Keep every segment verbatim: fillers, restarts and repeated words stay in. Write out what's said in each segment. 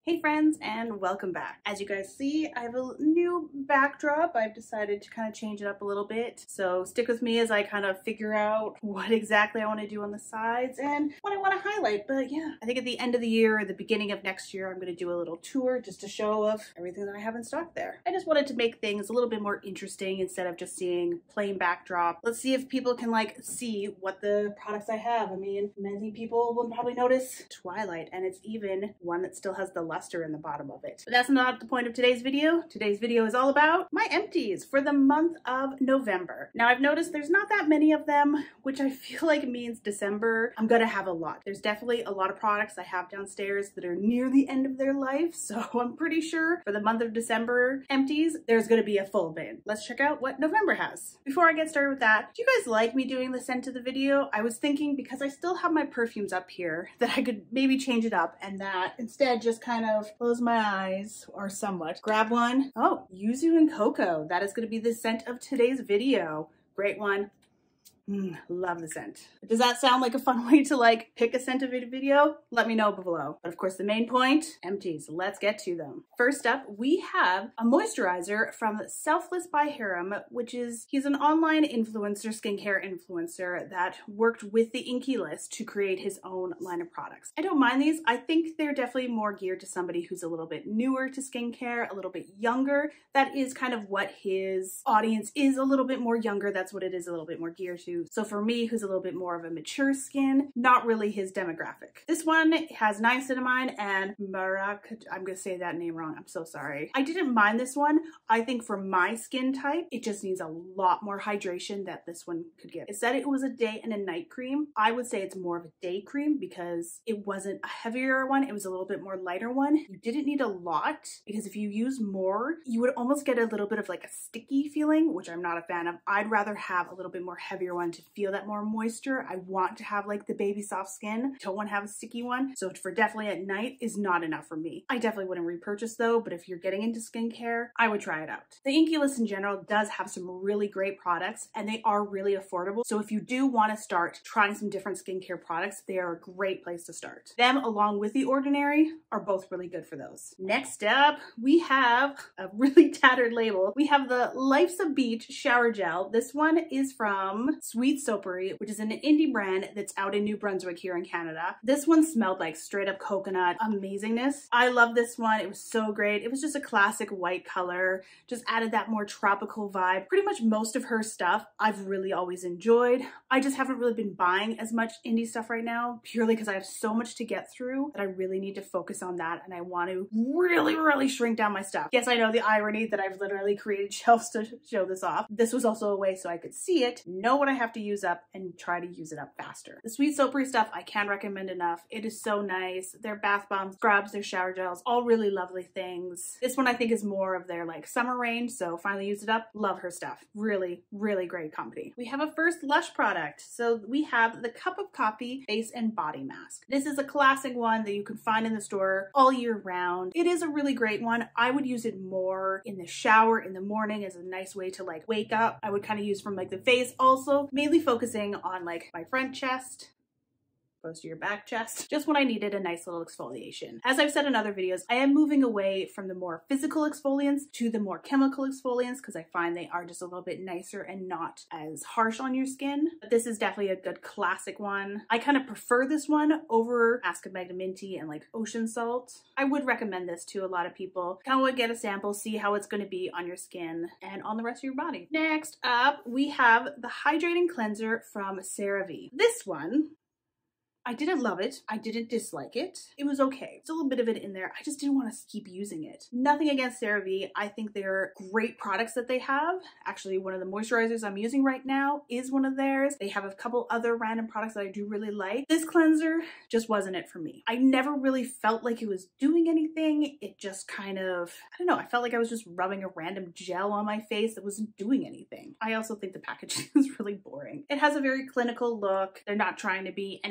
Hey friends, and welcome back. As you guys see, I have a new backdrop. I've decided to kind of change it up a little bit. So stick with me as I kind of figure out what exactly I want to do on the sides and what I want to highlight. But yeah, I think at the end of the year or the beginning of next year, I'm going to do a little tour just to show of everything that I have in stock there. I just wanted to make things a little bit more interesting instead of just seeing plain backdrop. Let's see if people can like see what the products I have. I mean, many people will probably notice Twilight, and it's even one that still has the luster in the bottom of it. But that's not the point of today's video. Today's video is all about my empties for the month of November. Now I've noticed there's not that many of them, which I feel like means December I'm gonna have a lot. There's definitely a lot of products I have downstairs that are near the end of their life, so I'm pretty sure for the month of December empties, there's gonna be a full bin. Let's check out what November has. Before I get started with that, do you guys like me doing the scent of the video? I was thinking, because I still have my perfumes up here, that I could maybe change it up and that instead just kind of close my eyes, or somewhat. Grab one. Oh, Yuzu and Cocoa. That is going to be the scent of today's video. Great one. Mm, love the scent. Does that sound like a fun way to like pick a scent of a video? Let me know below. But of course the main point, empties. Let's get to them. First up, we have a moisturizer from Selfless by Harem, which is, he's an online influencer, skincare influencer that worked with the Inky List to create his own line of products. I don't mind these. I think they're definitely more geared to somebody who's a little bit newer to skincare, a little bit younger. That is kind of what his audience is, a little bit more younger. That's what it is a little bit more geared to. So for me, who's a little bit more of a mature skin, not really his demographic. This one has niacinamide and maracuj, I'm gonna say that name wrong, I'm so sorry. I didn't mind this one. I think for my skin type, it just needs a lot more hydration that this one could give. It said it was a day and a night cream. I would say it's more of a day cream because it wasn't a heavier one, it was a little bit more lighter one. You didn't need a lot because if you use more, you would almost get a little bit of like a sticky feeling, which I'm not a fan of. I'd rather have a little bit more heavier one to feel that more moisture. I want to have like the baby soft skin. Don't want to have a sticky one. So for definitely at night is not enough for me. I definitely wouldn't repurchase though, but if you're getting into skincare, I would try it out. The Inky List in general does have some really great products and they are really affordable. So if you do want to start trying some different skincare products, they are a great place to start. Them along with The Ordinary are both really good for those. Next up, we have a really tattered label. We have the Life's a Beach Shower Gel. This one is from Sweet Soapery, which is an indie brand that's out in New Brunswick here in Canada. This one smelled like straight up coconut amazingness. I love this one. It was so great. It was just a classic white color, just added that more tropical vibe. Pretty much most of her stuff I've really always enjoyed. I just haven't really been buying as much indie stuff right now, purely because I have so much to get through that I really need to focus on that, and I want to really, really shrink down my stuff. Yes, I know the irony that I've literally created shelves to show this off. This was also a way so I could see it, know what I have to use up, and try to use it up faster. The Sweet Soapery stuff I can't recommend enough. It is so nice. Their bath bombs, scrubs, their shower gels, all really lovely things. This one I think is more of their like summer range, so finally use it up. Love her stuff. Really, really great company. We have a first Lush product. So we have the Cup of Coffee Face and Body Mask. This is a classic one that you can find in the store all year round. It is a really great one. I would use it more in the shower in the morning as a nice way to like wake up. I would kind of use from like the face also, mainly focusing on like my front chest, close to your back chest, just when I needed a nice little exfoliation. As I've said in other videos, I am moving away from the more physical exfoliants to the more chemical exfoliants because I find they are just a little bit nicer and not as harsh on your skin. But this is definitely a good classic one. I kind of prefer this one over Ask Magda Minty and like Ocean Salt. I would recommend this to a lot of people. Kind of get a sample, see how it's going to be on your skin and on the rest of your body. Next up, we have the Hydrating Cleanser from CeraVe. This one, I didn't love it. I didn't dislike it. It was okay. Still a bit of it in there. I just didn't want to keep using it. Nothing against CeraVe. I think they're great products that they have. Actually, one of the moisturizers I'm using right now is one of theirs. They have a couple other random products that I do really like. This cleanser just wasn't it for me. I never really felt like it was doing anything. It just kind of, I don't know, I felt like I was just rubbing a random gel on my face that wasn't doing anything. I also think the packaging is really boring. It has a very clinical look. They're not trying to be anything that they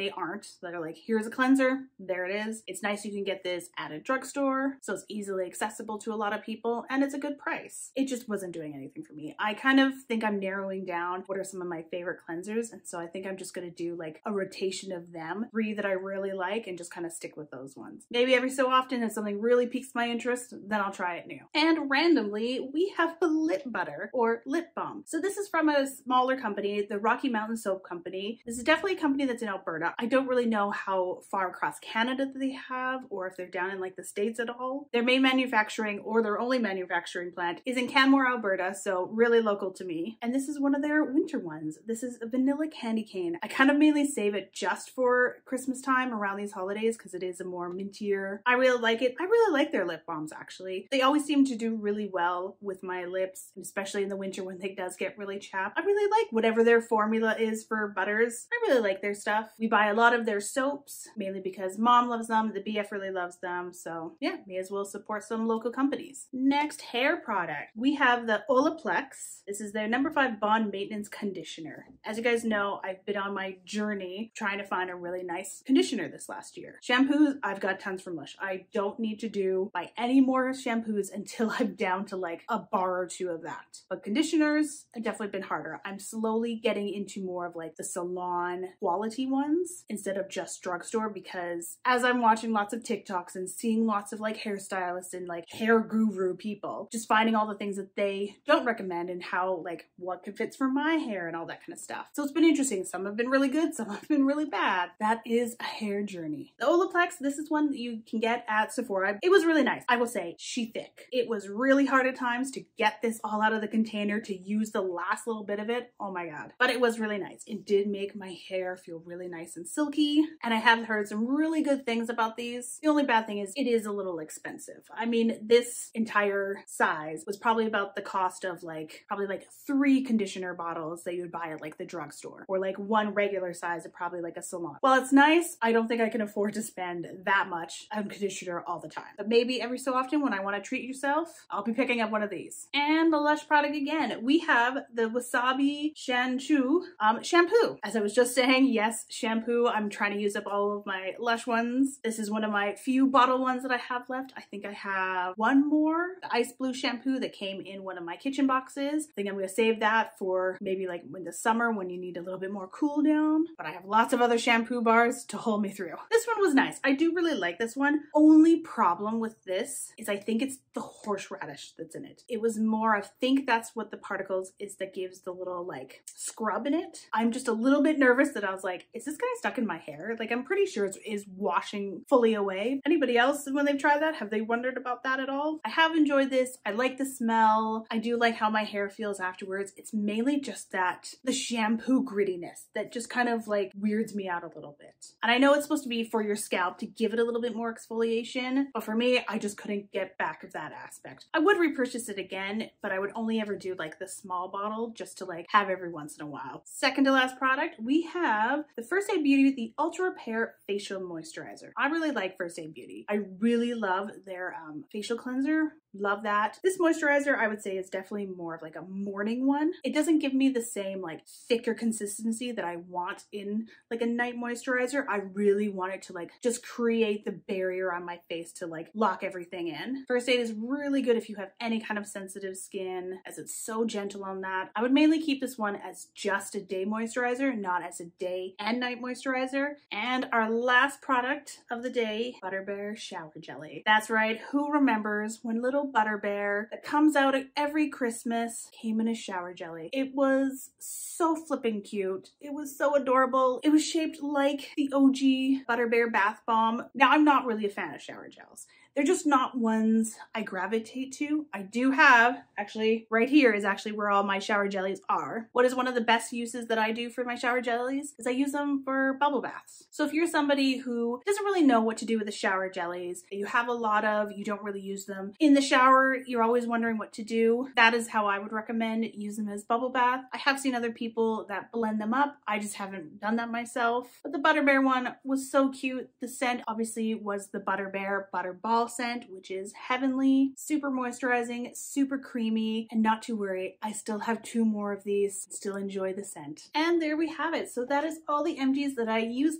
they aren't. They're like, here's a cleanser, there it is. It's nice you can get this at a drugstore, so it's easily accessible to a lot of people, and it's a good price. It just wasn't doing anything for me. I kind of think I'm narrowing down what are some of my favorite cleansers, and so I think I'm just gonna do like a rotation of them, three that I really like, and just kind of stick with those ones. Maybe every so often if something really piques my interest, then I'll try it new. And randomly, we have a lip butter or lip balm. So this is from a smaller company, the Rocky Mountain Soap Company. This is definitely a company that's in Alberta. I don't really know how far across Canada they have, or if they're down in like the States at all. Their main manufacturing or their only manufacturing plant is in Canmore, Alberta, so really local to me. And this is one of their winter ones. This is a vanilla candy cane. I kind of mainly save it just for Christmas time around these holidays because it is a more mintier. I really like it. I really like their lip balms actually. They always seem to do really well with my lips, especially in the winter when it does get really chapped. I really like whatever their formula is for butters. I really like their stuff. We buy a lot of their soaps, mainly because mom loves them, the B F really loves them, so yeah, may as well support some local companies. Next hair product, we have the Olaplex. This is their number five bond maintenance conditioner. As you guys know, I've been on my journey trying to find a really nice conditioner this last year. Shampoos, I've got tons from Lush. I don't need to do buy any more shampoos until I'm down to like a bar or two of that. But conditioners have definitely been harder. I'm slowly getting into more of like the salon quality ones instead of just drugstore, because as I'm watching lots of TikToks and seeing lots of like hairstylists and like hair guru people, just finding all the things that they don't recommend and how like what fits for my hair and all that kind of stuff. So it's been interesting. Some have been really good, some have been really bad. That is a hair journey. The Olaplex, this is one that you can get at Sephora. It was really nice. I will say, she thick. It was really hard at times to get this all out of the container to use the last little bit of it. Oh my God. But it was really nice. It did make my hair feel really nice and silky. And I have heard some really good things about these. The only bad thing is it is a little expensive. I mean, this entire size was probably about the cost of like, probably like three conditioner bottles that you would buy at like the drugstore, or like one regular size at probably like a salon. While it's nice, I don't think I can afford to spend that much on conditioner all the time. But maybe every so often when I want to treat yourself, I'll be picking up one of these. And the Lush product again, we have the Wasabi Shampoo um, shampoo. As I was just saying, yes, shampoo. I'm trying to use up all of my Lush ones. This is one of my few bottle ones that I have left. I think I have one more, the Ice Blue shampoo that came in one of my kitchen boxes. I think I'm gonna save that for maybe like in the summer when you need a little bit more cool down. But I have lots of other shampoo bars to hold me through. This one was nice. I do really like this one. Only problem with this is I think it's the horseradish that's in it. It was more, I think that's what the particles is that gives the little like scrub in it. I'm just a little bit nervous that I was like, is this getting stuck in my hair? Like, I'm pretty sure it is washing fully away. Anybody else, when they've tried that, have they wondered about that at all? I have enjoyed this. I like the smell. I do like how my hair feels afterwards. It's mainly just that, the shampoo grittiness that just kind of like weirds me out a little bit. And I know it's supposed to be for your scalp to give it a little bit more exfoliation, but for me, I just couldn't get back of that aspect. I would repurchase it again, but I would only ever do like the small bottle just to like have every once in a while. Second to last product, we have the First Aid Beauty, the Ultra Repair Facial Moisturizer. I really like First Aid Beauty. I really love their um, facial cleanser. Love that. This moisturizer, I would say, is definitely more of like a morning one. It doesn't give me the same like thicker consistency that I want in like a night moisturizer. I really want it to like just create the barrier on my face to like lock everything in. First Aid is really good if you have any kind of sensitive skin, as it's so gentle on that. I would mainly keep this one as just a day moisturizer, not as a day and night moisturizer. And our last product of the day, Butter Bear Shower Jelly. That's right, who remembers when little Butter Bear that comes out every Christmas came in a shower jelly? It was so flipping cute. It was so adorable. It was shaped like the O G Butter Bear bath bomb. Now, I'm not really a fan of shower gels. They're just not ones I gravitate to. I do have, actually right here is actually where all my shower jellies are. What is one of the best uses that I do for my shower jellies is I use them for bubble baths. So if you're somebody who doesn't really know what to do with the shower jellies, you have a lot of, you don't really use them in the shower, you're always wondering what to do, that is how I would recommend use them as bubble bath. I have seen other people that blend them up. I just haven't done that myself. But the Butter Bear one was so cute. The scent obviously was the Butter Bear Butter Ball scent, which is heavenly, super moisturizing, super creamy, and not to worry, I still have two more of these, still enjoy the scent. And there we have it. So that is all the empties that I used up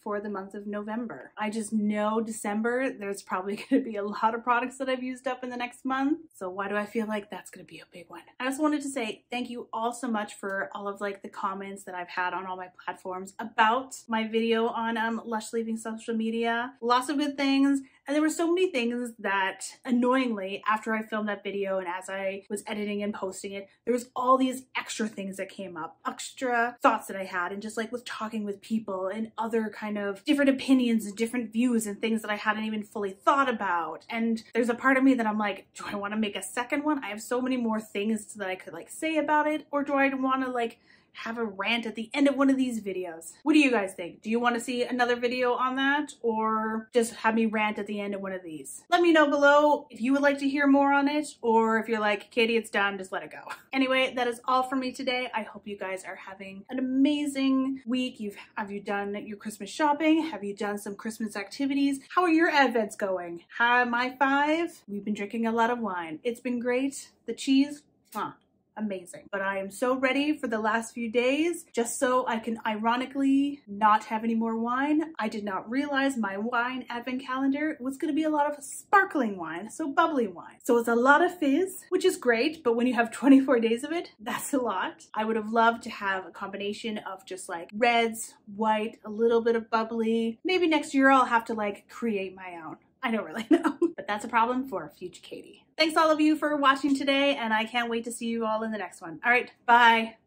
for the month of November. I just know December, there's probably going to be a lot of products that I've used up in the next month. So why do I feel like that's going to be a big one? I just wanted to say thank you all so much for all of like the comments that I've had on all my platforms about my video on um, Lush leaving social media. Lots of good things. And there were so many things that annoyingly, after I filmed that video and as I was editing and posting it, there was all these extra things that came up, extra thoughts that I had, and just like with talking with people and other kind of different opinions and different views and things that I hadn't even fully thought about. And there's a part of me that I'm like, do I want to make a second one? I have so many more things that I could like say about it, or do I want to like have a rant at the end of one of these videos? What do you guys think? Do you want to see another video on that, or just have me rant at the end of one of these? Let me know below if you would like to hear more on it, or if you're like, Katie, it's done, just let it go. Anyway, that is all for me today. I hope you guys are having an amazing week. You've have you done your Christmas shopping? Have you done some Christmas activities? How are your Advents going? Hi, my five. We've been drinking a lot of wine. It's been great. The cheese, huh? Amazing. But I am so ready for the last few days, just so I can ironically not have any more wine. I did not realize my wine advent calendar was going to be a lot of sparkling wine, so bubbly wine. So it's a lot of fizz, which is great, but when you have twenty-four days of it, that's a lot. I would have loved to have a combination of just like reds, white, a little bit of bubbly. Maybe next year I'll have to like create my own. I don't really know, but that's a problem for future Katie. Thanks all of you for watching today, and I can't wait to see you all in the next one. All right, bye.